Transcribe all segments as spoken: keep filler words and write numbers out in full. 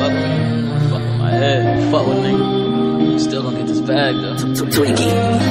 fuck with me. Fuck with my head. Fuck with nigga. Still gonna get this bag though. Twinkie.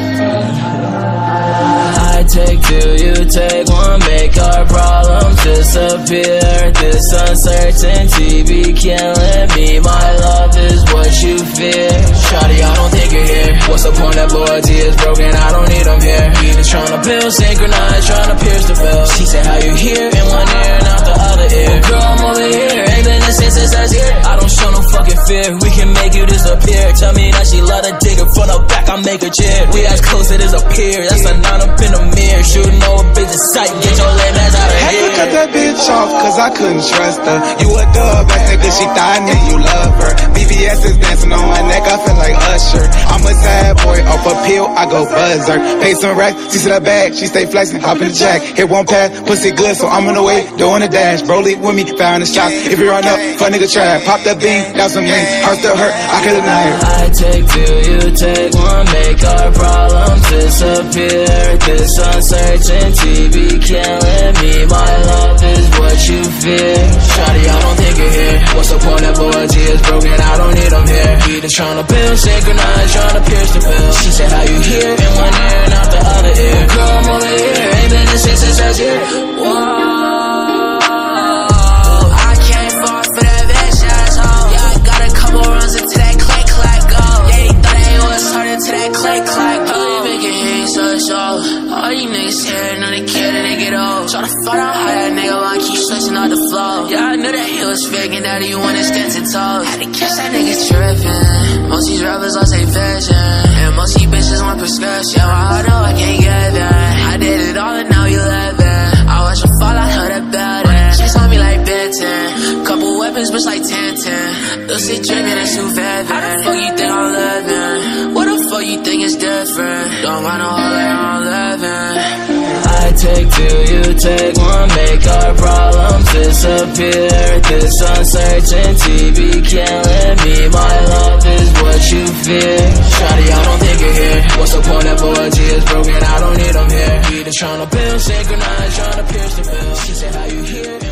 I take two, you take one, make our problems disappear. This uncertainty be killing me. My love is what you fear. Shawty, I don't think you're here. What's the point that loyalty is broken? I don't need them here. Either tryna build, synchronize, tryna pierce the veil. She said, how you here in one ear and out the other ear? Girl, I'm over here, ain't been the same since last year. I don't show no fucking fear, we can make you disappear. Tell me that she love to dig her from the back, I make her cheer. We as close as a peer, that's a nine up in the mirror. Shooting over bitch in sight, get your lame ass out of here. Had to cut that bitch off, cause I couldn't trust her. You a dub, I said cause she thought I knew you love her. B B S is dancing on my neck, I feel like Usher. I'm a sad boy, off a pill, I go buzzer. Pay some racks, she see the bag, she stay flexing, hop in the jack. Hit one pass, pussy good, so I'm on the way, doing the dash. Broly with me, found the shot. If you run up, fuck nigga trap. Pop that bean, got some lean, heart still hurt, I could deny it. I take two, you take one, make our problems disappear. This uncertainty be killing me. My love is what you fear. Shawty, I don't think you're here. What's the point that loyalty is broken? I don't need them here. Either tryna build, synchronize, tryna pierce the veil. She said, how you here in one ear and out the other ear? Girl, I'm over here, ain't been the same since last year. Whoa. All you niggas here, know they care that they get old. Tryna find out how that nigga wanna keep switching out the flow. Yeah, I knew that he was fake and that he wanted stance and toes. Had to catch that nigga trippin'. Most these rappers lost their vision, and most these bitches want prescription. I know I can't get that. I did it all and now you living. I watch her fall, I heard her building. Chase on me like Benton. Couple weapons, bitch like Tintin. Lucid dreaming and too vivid. How the fuck you think I'm living? What the fuck you think is different? Don't got no heart like I'm living. I take two, you take one, make our problems disappear. This uncertainty be killing me. My love is what you fear. Shawty, I don't think you're here. What's the point that loyalty is broken? I don't need them here. Either tryna build, synchronize, tryna pierce the veil. She said, how you here?